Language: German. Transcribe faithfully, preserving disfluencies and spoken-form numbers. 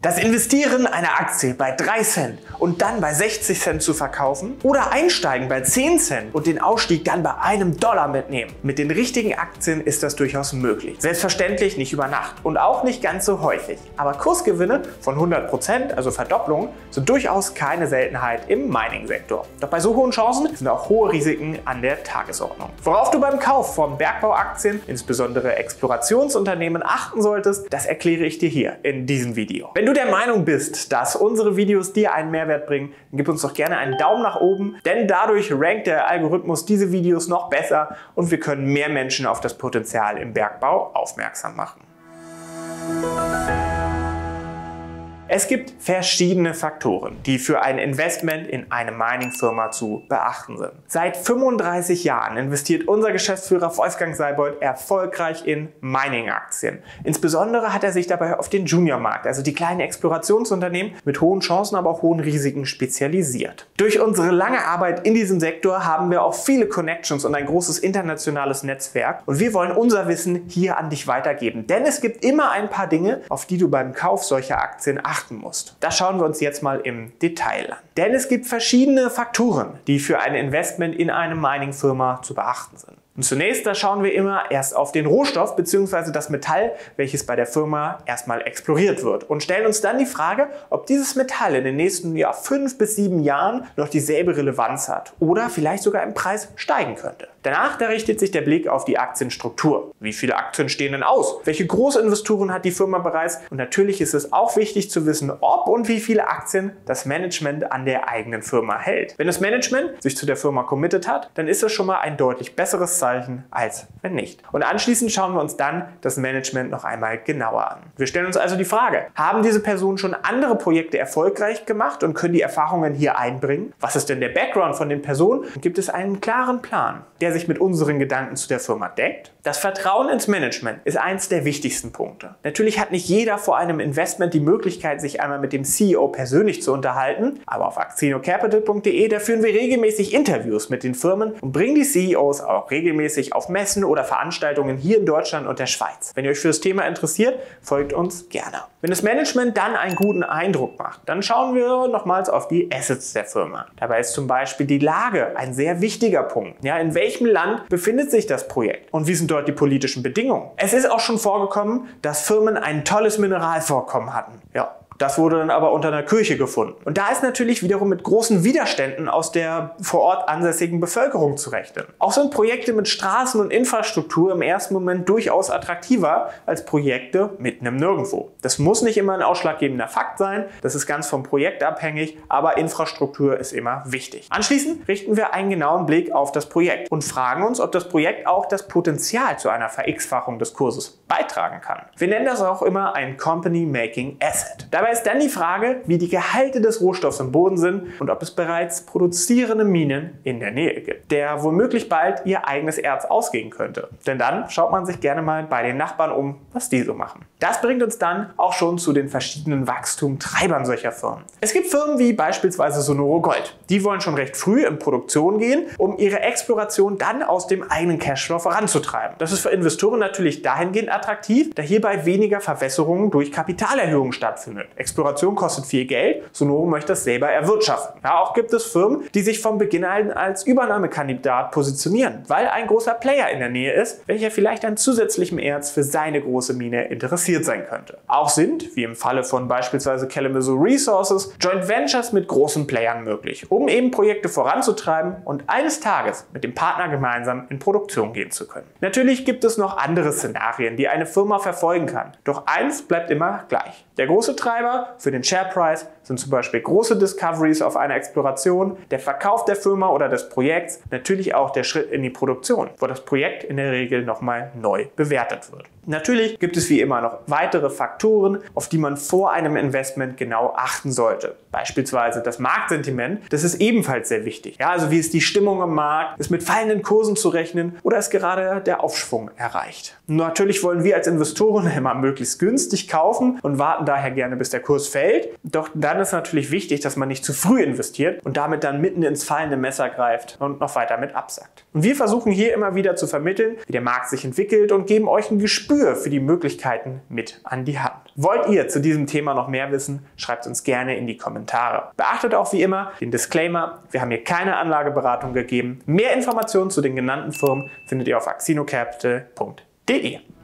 Das Investieren einer Aktie bei drei Cent und dann bei sechzig Cent zu verkaufen oder einsteigen bei zehn Cent und den Ausstieg dann bei einem Dollar mitnehmen. Mit den richtigen Aktien ist das durchaus möglich. Selbstverständlich nicht über Nacht und auch nicht ganz so häufig. Aber Kursgewinne von hundert Prozent, also Verdopplung, sind durchaus keine Seltenheit im Mining-Sektor. Doch bei so hohen Chancen sind auch hohe Risiken an der Tagesordnung. Worauf du beim Kauf von Bergbauaktien, insbesondere Explorationsunternehmen, achten solltest, das erkläre ich dir hier in diesem Video. Wenn du der Meinung bist, dass unsere Videos dir einen Mehrwert bringen, dann gib uns doch gerne einen Daumen nach oben, denn dadurch rankt der Algorithmus diese Videos noch besser und wir können mehr Menschen auf das Potenzial im Bergbau aufmerksam machen. Es gibt verschiedene Faktoren, die für ein Investment in eine Mining-Firma zu beachten sind. Seit fünfunddreißig Jahren investiert unser Geschäftsführer Wolfgang Seibold erfolgreich in Mining-Aktien. Insbesondere hat er sich dabei auf den Junior-Markt, also die kleinen Explorationsunternehmen mit hohen Chancen, aber auch hohen Risiken spezialisiert. Durch unsere lange Arbeit in diesem Sektor haben wir auch viele Connections und ein großes internationales Netzwerk und wir wollen unser Wissen hier an dich weitergeben. Denn es gibt immer ein paar Dinge, auf die du beim Kauf solcher Aktien achten musst. Das schauen wir uns jetzt mal im Detail an. Denn es gibt verschiedene Faktoren, die für ein Investment in eine Mining-Firma zu beachten sind. Und zunächst, da schauen wir immer erst auf den Rohstoff bzw. das Metall, welches bei der Firma erstmal exploriert wird und stellen uns dann die Frage, ob dieses Metall in den nächsten ja, fünf bis sieben Jahren noch dieselbe Relevanz hat oder vielleicht sogar im Preis steigen könnte. Danach, da richtet sich der Blick auf die Aktienstruktur. Wie viele Aktien stehen denn aus? Welche Großinvestoren hat die Firma bereits? Und natürlich ist es auch wichtig zu wissen, ob und wie viele Aktien das Management an der eigenen Firma hält. Wenn das Management sich zu der Firma committed hat, dann ist das schon mal ein deutlich besseres Zeichen, als wenn nicht. Und anschließend schauen wir uns dann das Management noch einmal genauer an. Wir stellen uns also die Frage, haben diese Personen schon andere Projekte erfolgreich gemacht und können die Erfahrungen hier einbringen? Was ist denn der Background von den Personen? Und gibt es einen klaren Plan, der sich mit unseren Gedanken zu der Firma deckt? Das Vertrauen ins Management ist eins der wichtigsten Punkte. Natürlich hat nicht jeder vor einem Investment die Möglichkeit, sich einmal mit dem C E O persönlich zu unterhalten, aber auf actino capital punkt de, da führen wir regelmäßig Interviews mit den Firmen und bringen die C E Os auch regelmäßig auf Messen oder Veranstaltungen hier in Deutschland und der Schweiz. Wenn ihr euch für das Thema interessiert, folgt uns gerne. Wenn das Management dann einen guten Eindruck macht, dann schauen wir nochmals auf die Assets der Firma. Dabei ist zum Beispiel die Lage ein sehr wichtiger Punkt. Ja, in welchem Land befindet sich das Projekt und wie sind dort die politischen Bedingungen? Es ist auch schon vorgekommen, dass Firmen ein tolles Mineralvorkommen hatten. Ja. Das wurde dann aber unter einer Kirche gefunden. Und da ist natürlich wiederum mit großen Widerständen aus der vor Ort ansässigen Bevölkerung zu rechnen. Auch sind Projekte mit Straßen und Infrastruktur im ersten Moment durchaus attraktiver als Projekte mitten im Nirgendwo. Das muss nicht immer ein ausschlaggebender Fakt sein, das ist ganz vom Projekt abhängig, aber Infrastruktur ist immer wichtig. Anschließend richten wir einen genauen Blick auf das Projekt und fragen uns, ob das Projekt auch das Potenzial zu einer Ver-X-Fachung des Kurses beitragen kann. Wir nennen das auch immer ein Company Making Asset. Dabei ist dann die Frage, wie die Gehalte des Rohstoffs im Boden sind und ob es bereits produzierende Minen in der Nähe gibt, der womöglich bald ihr eigenes Erz ausgehen könnte. Denn dann schaut man sich gerne mal bei den Nachbarn um, was die so machen. Das bringt uns dann auch schon zu den verschiedenen Wachstumtreibern solcher Firmen. Es gibt Firmen wie beispielsweise Sonoro Gold. Die wollen schon recht früh in Produktion gehen, um ihre Exploration dann aus dem eigenen Cashflow voranzutreiben. Das ist für Investoren natürlich dahingehend attraktiv, da hierbei weniger Verwässerungen durch Kapitalerhöhungen stattfindet. Exploration kostet viel Geld, Sonoro möchte das selber erwirtschaften. Ja, auch gibt es Firmen, die sich vom Beginn an als Übernahmekandidat positionieren, weil ein großer Player in der Nähe ist, welcher vielleicht an zusätzlichem Erz für seine große Mine interessiert sein könnte. Auch sind, wie im Falle von beispielsweise Kalamazoo Resources, Joint Ventures mit großen Playern möglich, um eben Projekte voranzutreiben und eines Tages mit dem Partner gemeinsam in Produktion gehen zu können. Natürlich gibt es noch andere Szenarien, die eine Firma verfolgen kann. Doch eins bleibt immer gleich. Der große Treiber für den Share Price sind zum Beispiel große Discoveries auf einer Exploration, der Verkauf der Firma oder des Projekts, natürlich auch der Schritt in die Produktion, wo das Projekt in der Regel nochmal neu bewertet wird. Natürlich gibt es wie immer noch weitere Faktoren, auf die man vor einem Investment genau achten sollte. Beispielsweise das Marktsentiment, das ist ebenfalls sehr wichtig. Ja, also wie ist die Stimmung im Markt, ist mit fallenden Kursen zu rechnen oder ist gerade der Aufschwung erreicht. Natürlich wollen wir als Investoren immer möglichst günstig kaufen und warten daher gerne, bis der Kurs fällt. Doch dann ist natürlich wichtig, dass man nicht zu früh investiert und damit dann mitten ins fallende Messer greift und noch weiter mit absackt. Und wir versuchen hier immer wieder zu vermitteln, wie der Markt sich entwickelt und geben euch ein Gespür Gespür für die Möglichkeiten mit an die Hand. Wollt ihr zu diesem Thema noch mehr wissen? Schreibt uns gerne in die Kommentare. Beachtet auch wie immer den Disclaimer, wir haben hier keine Anlageberatung gegeben. Mehr Informationen zu den genannten Firmen findet ihr auf axinocapital punkt de.